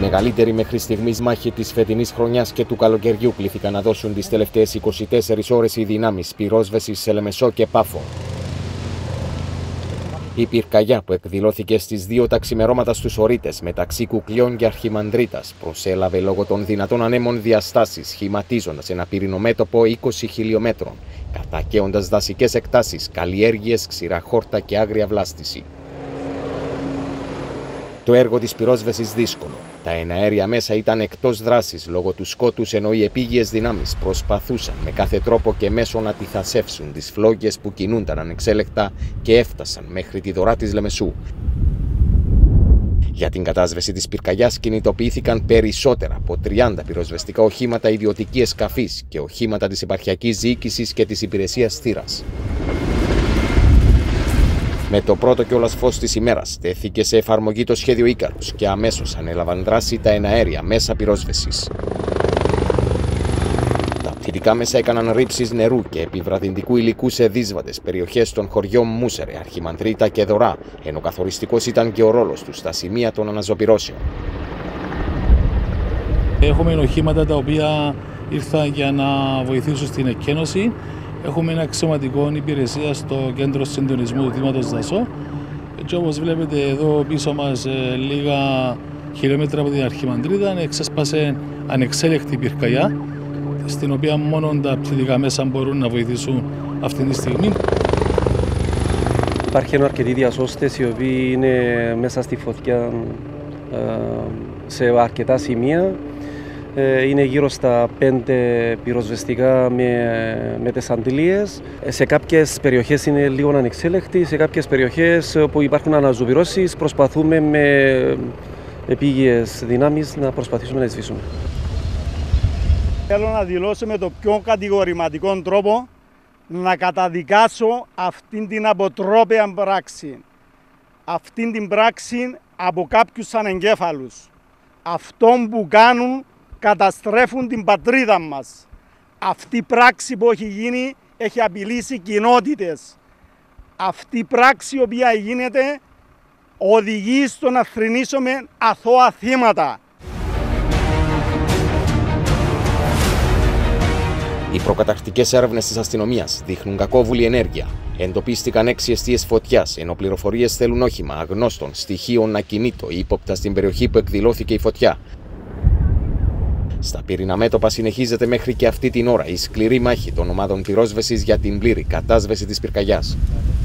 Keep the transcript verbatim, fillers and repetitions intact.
μεγαλύτερη μέχρι στιγμής μάχη της φετινής χρονιάς και του καλοκαιριού κλήθηκαν να δώσουν τις τελευταίες είκοσι τέσσερις ώρες οι δυνάμεις πυρόσβεσης σε Λεμεσό και Πάφο. Η πυρκαγιά που εκδηλώθηκε στις δύο τα ξημερώματα στους Ορείτες μεταξύ Κουκλιών και Αρχιμανδρίτας προσέλαβε λόγω των δυνατών ανέμων διαστάσεις, σχηματίζοντας ένα πυρηνομέτωπο είκοσι χιλιομέτρων, κατακαίοντας δασικές εκτάσεις, καλλιέργειες, ξηρά χόρτα και άγρια βλάστηση. Το έργο της πυρόσβεσης δύσκολο. Τα εναέρια μέσα ήταν εκτός δράσης λόγω του σκότους, ενώ οι επίγειες δυνάμεις προσπαθούσαν με κάθε τρόπο και μέσο να τυθασεύσουν τις φλόγες που κινούνταν ανεξέλεκτα και έφτασαν μέχρι τη δωρά της Λεμεσού. Για την κατάσβεση της πυρκαγιάς κινητοποιήθηκαν περισσότερα από τριάντα πυροσβεστικά οχήματα ιδιωτικής καφής και οχήματα της επαρχιακής διοίκησης και της υπηρεσίας θύρας. Με το πρώτο κιόλας φως της ημέρας τέθηκε σε εφαρμογή το σχέδιο Ίκαρος και αμέσως ανέλαβαν δράση τα εναέρια μέσα πυρόσβεσης. Τα πυρηνικά μέσα έκαναν ρήψεις νερού και επιβραδυντικού υλικού σε δύσβατες περιοχές των χωριών Μούσερε, Αρχιμανδρίτα και Δωρά, ενώ καθοριστικός ήταν και ο ρόλος τους στα σημεία των αναζωπυρώσεων. Έχουμε οχήματα τα οποία ήρθαν για να βοηθήσουν στην εκκένωση. Έχουμε ένα αξιωματικό υπηρεσία στο κέντρο συντονισμού του Δήματος Δασό. Και όπως βλέπετε εδώ πίσω μας, λίγα χιλιόμετρα από την Αρχιμανδρίτα, εξέσπασε ανεξέλεκτη πυρκαγιά, στην οποία μόνο τα πυρηνικά μέσα μπορούν να βοηθήσουν αυτή τη στιγμή. Υπάρχουν αρκετοί διασώστες οι οποίοι είναι μέσα στη φωτιά σε αρκετά σημεία. Είναι γύρω στα πέντε πυροσβεστικά με, με τις αντιλίες. Σε κάποιες περιοχές είναι λίγο ανεξέλεκτοι, σε κάποιες περιοχές όπου υπάρχουν αναζωπυρώσεις προσπαθούμε με επίγειες δυνάμεις να προσπαθήσουμε να εισβήσουμε. Θέλω να δηλώσω με το πιο κατηγορηματικό τρόπο να καταδικάσω αυτήν την αποτρόπαια πράξη. Αυτήν την πράξη από κάποιους ανεγκέφαλους. Αυτόν που κάνουν καταστρέφουν την πατρίδα μας. Αυτή η πράξη που έχει γίνει έχει απειλήσει κοινότητες. Αυτή η πράξη η οποία γίνεται οδηγεί στο να θρηνήσουμε αθώα θύματα. Οι προκαταρκτικές έρευνες της αστυνομίας δείχνουν κακόβουλη ενέργεια. Εντοπίστηκαν έξι εστίες φωτιάς, ενώ πληροφορίες θέλουν όχημα αγνώστων στοιχείων ακινήτο ή ύποπτα στην περιοχή που εκδηλώθηκε η φωτιά. Στα πυρηνά μέτωπα συνεχίζεται μέχρι και αυτή την ώρα η σκληρή μάχη των ομάδων πυρόσβεσης για την πλήρη κατάσβεση της πυρκαγιάς.